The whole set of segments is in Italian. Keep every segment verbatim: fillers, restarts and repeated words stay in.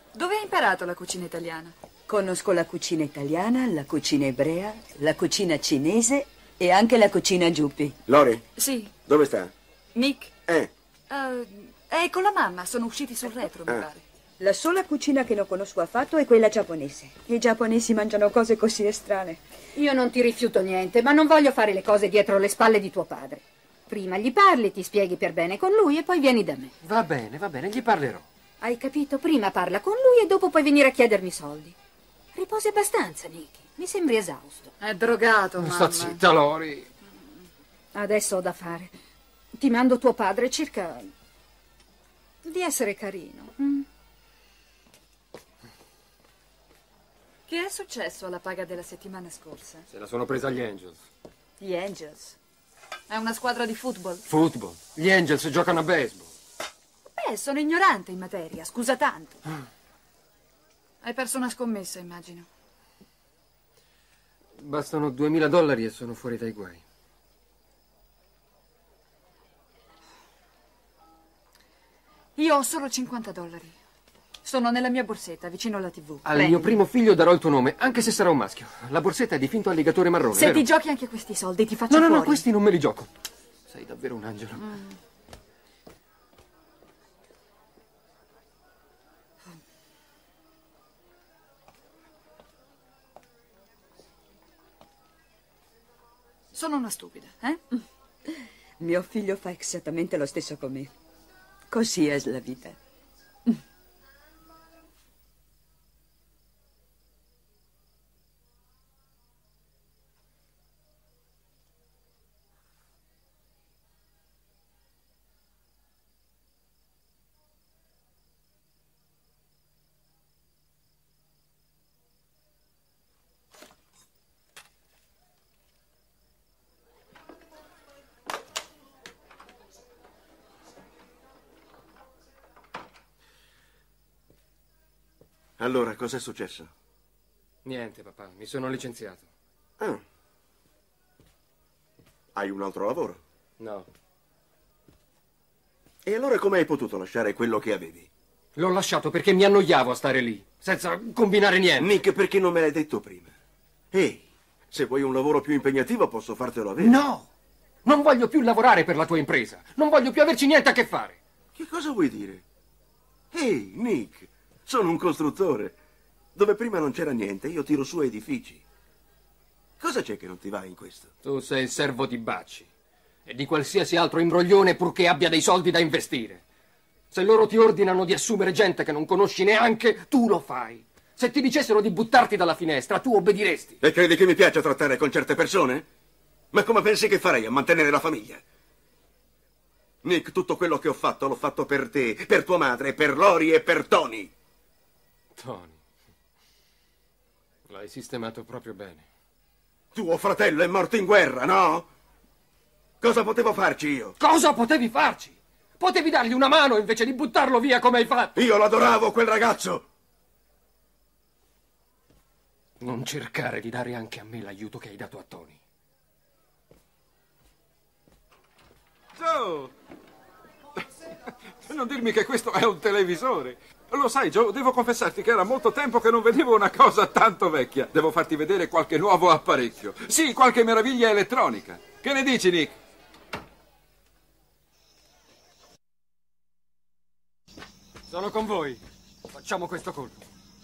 Dove hai imparato la cucina italiana? Conosco la cucina italiana, la cucina ebrea, la cucina cinese e anche la cucina giuppi. Lori? Sì. Dove sta? Nick? Eh. Uh, è con la mamma, sono usciti sul retro, mi Ah. pare. La sola cucina che non conosco affatto è quella giapponese. I giapponesi mangiano cose così strane. Io non ti rifiuto niente, ma non voglio fare le cose dietro le spalle di tuo padre. Prima gli parli, ti spieghi per bene con lui e poi vieni da me. Va bene, va bene, gli parlerò. Hai capito? Prima parla con lui e dopo puoi venire a chiedermi soldi. Riposi abbastanza, Nicky. Mi sembri esausto. È drogato, mamma. Sta zitta, Lori. Adesso ho da fare. Ti mando tuo padre, cerca di essere carino. Mm? Che è successo alla paga della settimana scorsa? Se la sono presa gli Angels. Gli Angels. È una squadra di football. Football. Gli Angels giocano a baseball. Beh, sono ignorante in materia, scusa tanto. Hai perso una scommessa, immagino. Bastano duemila dollari e sono fuori dai guai. Io ho solo cinquanta dollari. Sono nella mia borsetta, vicino alla tivù. Al Prendi. mio primo figlio darò il tuo nome, anche se sarà un maschio. La borsetta è di finto alligatore marrone, Se vero? ti giochi anche questi soldi, ti faccio No, no, fuori. no, questi non me li gioco. Sei davvero un angelo. Mm. Sono una stupida, eh? Mio figlio fa esattamente lo stesso con me. Così è la vita. Allora, cos'è successo? Niente, papà, mi sono licenziato. Ah. Hai un altro lavoro? No. E allora come hai potuto lasciare quello che avevi? L'ho lasciato perché mi annoiavo a stare lì, senza combinare niente. Nick, perché non me l'hai detto prima? Ehi, se vuoi un lavoro più impegnativo posso fartelo avere. No! Non voglio più lavorare per la tua impresa. Non voglio più averci niente a che fare. Che cosa vuoi dire? Ehi, Nick, sono un costruttore. Dove prima non c'era niente, io tiro su edifici. Cosa c'è che non ti va in questo? Tu sei il servo di Bacci e di qualsiasi altro imbroglione purché abbia dei soldi da investire. Se loro ti ordinano di assumere gente che non conosci neanche, tu lo fai. Se ti dicessero di buttarti dalla finestra, tu obbediresti. E credi che mi piaccia trattare con certe persone? Ma come pensi che farei a mantenere la famiglia? Nick, tutto quello che ho fatto l'ho fatto per te, per tua madre, per Lori e per Tony. Tony, l'hai sistemato proprio bene. Tuo fratello è morto in guerra, no? Cosa potevo farci io? Cosa potevi farci? Potevi dargli una mano invece di buttarlo via come hai fatto. Io l'adoravo, quel ragazzo. Non cercare di dare anche a me l'aiuto che hai dato a Tony. Joe! Non dirmi che questo è un televisore. Lo sai, Joe, devo confessarti che era molto tempo che non vedevo una cosa tanto vecchia. Devo farti vedere qualche nuovo apparecchio. Sì, qualche meraviglia elettronica. Che ne dici, Nick? Sono con voi. Facciamo questo colpo.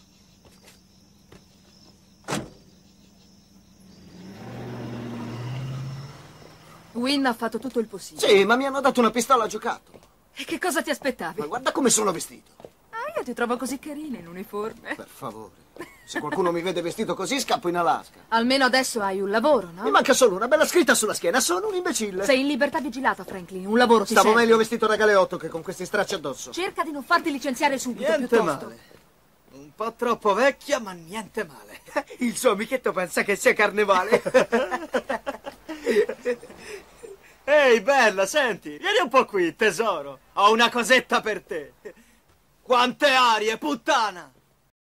Wynn ha fatto tutto il possibile. Sì, ma mi hanno dato una pistola a giocattolo. E che cosa ti aspettavi? Ma guarda come sono vestito. Ah, io ti trovo così carina in uniforme. Per favore. Se qualcuno mi vede vestito così, scappo in Alaska. Almeno adesso hai un lavoro, no? Mi manca solo una bella scritta sulla schiena. Sono un imbecille. Sei in libertà vigilata, Franklin. Un lavoro ti Stavo serve. meglio vestito da galeotto che con questi stracci addosso. Cerca di non farti licenziare subito, Niente piuttosto. male. Un po' troppo vecchia, ma niente male. Il suo amichetto pensa che sia carnevale. Ehi, bella, senti, vieni un po' qui, tesoro. Ho una cosetta per te. Quante arie, puttana!